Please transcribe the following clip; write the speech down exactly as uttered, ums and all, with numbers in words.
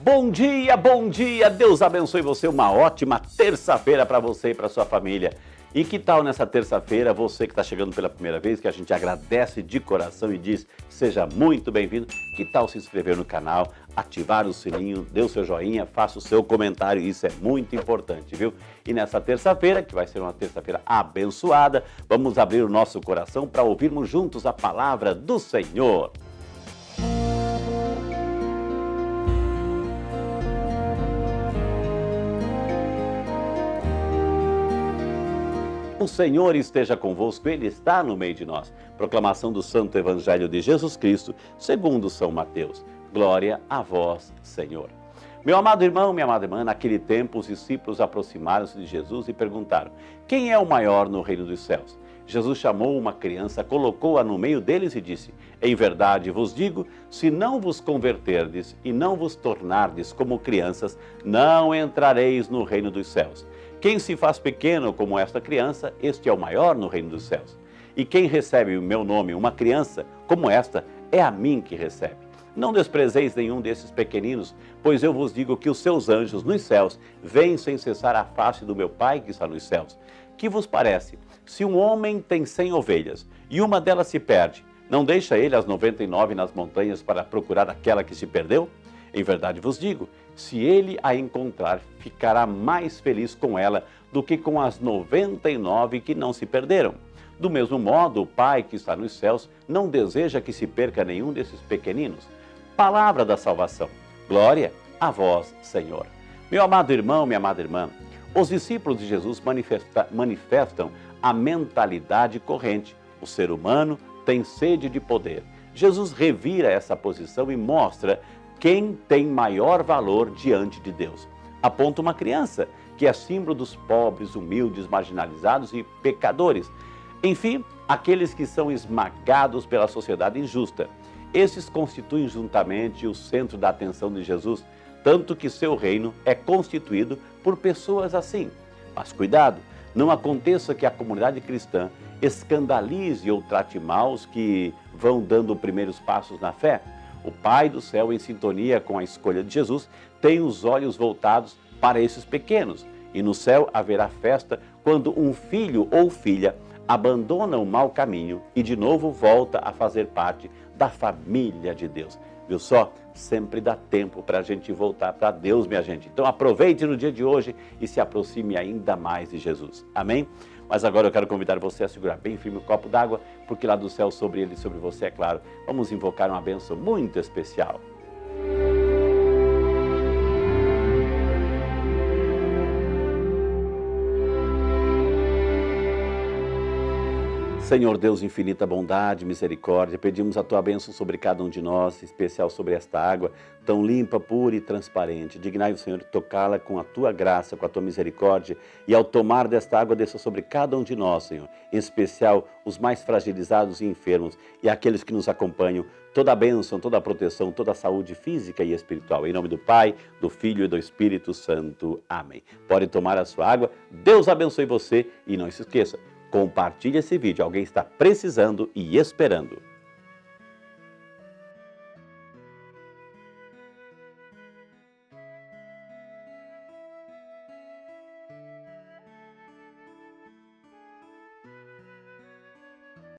Bom dia, bom dia, Deus abençoe você, uma ótima terça-feira para você e para sua família. E que tal nessa terça-feira, você que está chegando pela primeira vez, que a gente agradece de coração e diz, seja muito bem-vindo, que tal se inscrever no canal, ativar o sininho, dê o seu joinha, faça o seu comentário, isso é muito importante, viu? E nessa terça-feira, que vai ser uma terça-feira abençoada, vamos abrir o nosso coração para ouvirmos juntos a palavra do Senhor. O Senhor esteja convosco, Ele está no meio de nós. Proclamação do Santo Evangelho de Jesus Cristo, segundo São Mateus. Glória a vós, Senhor. Meu amado irmão, minha amada irmã, naquele tempo os discípulos aproximaram-se de Jesus e perguntaram: quem é o maior no reino dos céus? Jesus chamou uma criança, colocou-a no meio deles e disse: em verdade vos digo, se não vos converterdes e não vos tornardes como crianças, não entrareis no reino dos céus. Quem se faz pequeno como esta criança, este é o maior no reino dos céus. E quem recebe o meu nome, uma criança como esta, é a mim que recebe. Não desprezeis nenhum desses pequeninos, pois eu vos digo que os seus anjos nos céus vêm sem cessar a face do meu Pai que está nos céus. Que vos parece? Se um homem tem cem ovelhas e uma delas se perde, não deixa ele as noventa e nove nas montanhas para procurar aquela que se perdeu? Em verdade vos digo, se ele a encontrar, ficará mais feliz com ela do que com as noventa e nove que não se perderam. Do mesmo modo, o Pai que está nos céus não deseja que se perca nenhum desses pequeninos. Palavra da salvação. Glória a vós, Senhor. Meu amado irmão, minha amada irmã, os discípulos de Jesus manifesta, manifestam a mentalidade corrente. O ser humano tem sede de poder. Jesus revira essa posição e mostra quem tem maior valor diante de Deus. Aponta uma criança, que é símbolo dos pobres, humildes, marginalizados e pecadores. Enfim, aqueles que são esmagados pela sociedade injusta. Esses constituem juntamente o centro da atenção de Jesus, tanto que seu reino é constituído por pessoas assim. Mas cuidado, não aconteça que a comunidade cristã escandalize ou trate mal os que vão dando primeiros passos na fé. O Pai do céu, em sintonia com a escolha de Jesus, tem os olhos voltados para esses pequenos. E no céu haverá festa quando um filho ou filha abandona o mau caminho e de novo volta a fazer parte da família de Deus. Viu só? Sempre dá tempo para a gente voltar para Deus, minha gente. Então aproveite no dia de hoje e se aproxime ainda mais de Jesus. Amém? Mas agora eu quero convidar você a segurar bem firme o copo d'água, porque lá do céu sobre ele e sobre você, é claro, vamos invocar uma bênção muito especial. Senhor Deus, infinita bondade, misericórdia, pedimos a Tua bênção sobre cada um de nós, em especial sobre esta água, tão limpa, pura e transparente. Dignai o Senhor tocá-la com a Tua graça, com a Tua misericórdia, e ao tomar desta água, desça sobre cada um de nós, Senhor, em especial os mais fragilizados e enfermos, e aqueles que nos acompanham, toda a bênção, toda a proteção, toda a saúde física e espiritual. Em nome do Pai, do Filho e do Espírito Santo. Amém. Pode tomar a sua água, Deus abençoe você, e não se esqueça, compartilhe esse vídeo, alguém está precisando e esperando.